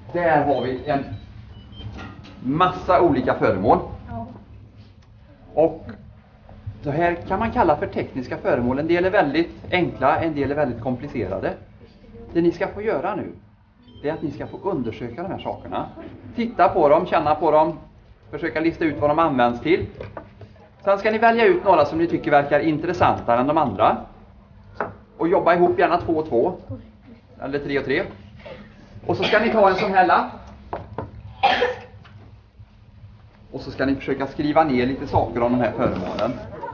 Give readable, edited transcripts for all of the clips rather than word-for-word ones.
Där har vi en massa olika föremål. Och det här kan man kalla för tekniska föremål. En del är väldigt enkla, en del är väldigt komplicerade. Det ni ska få göra nu, det är att ni ska få undersöka de här sakerna. Titta på dem, känna på dem, försöka lista ut vad de används till. Sen ska ni välja ut några som ni tycker verkar intressantare än de andra. Och jobba ihop, gärna 2 och 2. Eller 3 och 3. Och så ska ni ta en sån här lapp. Och så ska ni försöka skriva ner lite saker om de här föremålen.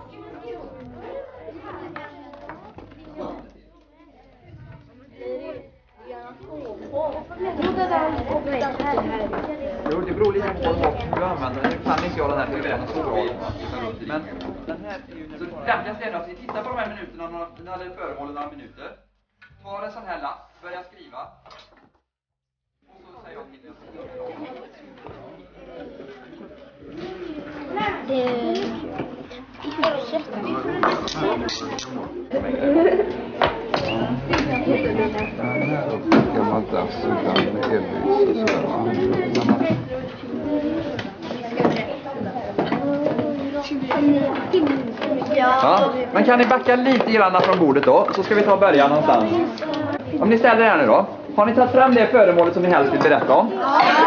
Jo, det beror lite på hur du använder den. Nu kan inte jag den här för det är så bra. Men den här är ju... Så det lämpligaste är att ni tittar på de här minuterna, eller föremålen några minuter. Ta en sån här lapp, börja skriva. Och så säger jag till Det är i huset. Gammalt dass utan elljus Ja, men kan ni backa lite grann från bordet då? Så ska vi ta och börja någonstans. Om ni ställer er här nu då. Har ni tagit fram det föremålet som ni helst vill berätta om?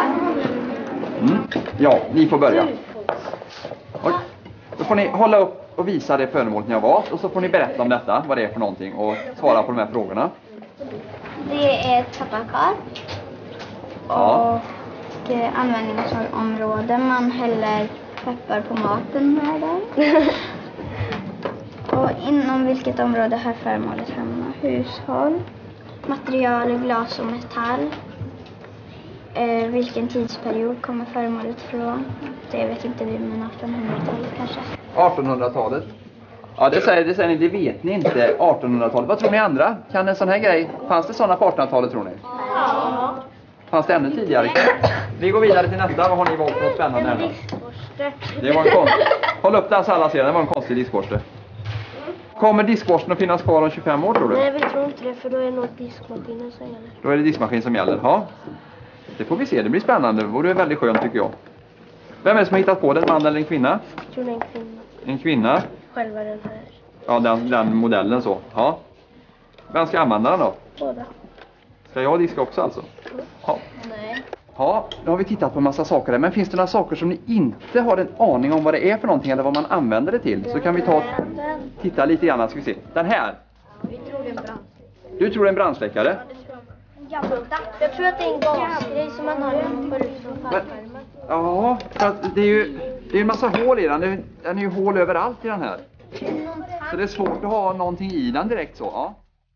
Ja, ni får börja. Oj. Då får ni hålla upp och visa det föremålet ni har valt. Och så får ni berätta om detta, vad det är för någonting. Och svara på de här frågorna. Det är ett pepparkar. Ja. Och användningsområde. Man häller peppar på maten med den. Och inom vilket område har föremålet hemma? Hushåll. Material, glas och metall. Vilken tidsperiod kommer föremålet från? Det vet inte vi, men 1800-talet kanske. 1800-talet. Ja, det säger ni, det vet ni inte. 1800-talet. Vad tror ni andra? Kan en sån här grej, fanns det såna på 1800-talet tror ni? Ja. Fanns det ännu tidigare? Vi går vidare till nästa. Vad har ni valt för något spännande här då? Det var en håll upp den så alla ser. Det var en konstig diskborste. Kommer diskborsten att finnas kvar om 25 år tror du? Nej, vi tror inte det, för då är det nog diskmaskinen som gäller. Då är det diskmaskin som gäller. Ja. Det får vi se. Det blir spännande. Och det är väldigt skönt tycker jag. Vem är det som har hittat på det? En man eller en kvinna? Jag tror det är en kvinna. En kvinna? Själva den här. Ja, den modellen så. Ja. Vem ska använda den då? Båda. Ska jag diska också alltså? Ja. Nej. Ja, då har vi tittat på en massa saker där. Men finns det några saker som ni inte har en aning om vad det är för någonting eller vad man använder det till? Så kan vi ta och titta lite grann. Ska vi se. Den här. Vi tror det är en brand. Du tror det är en brandsläckare? Jag tror att det är en gasgrej som man har när man går ut från fallskärmen. Ja, för att det är ju en massa hål i den. Den är ju hål överallt i den här. Så det är svårt att ha någonting i den direkt så. Ja.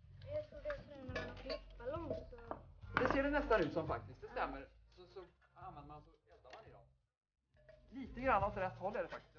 Det ser det nästan ut som faktiskt. Det stämmer. Så använder man så eldar man i dem. Lite grann åt rätt håll är det faktiskt.